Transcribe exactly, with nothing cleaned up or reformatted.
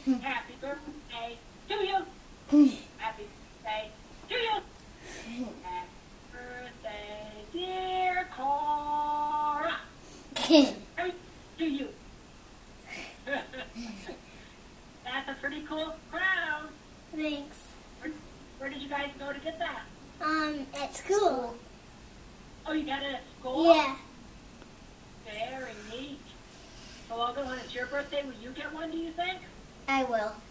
Happy birthday to you. Happy birthday to you. Happy birthday, dear Cora. Happy to you. That's a pretty cool crown. Thanks. Where, where did you guys go to get that? Um, at school. Oh, you got it at school? Yeah. Very neat. So, Logan, when it's your birthday, will you get one, do you think? I will.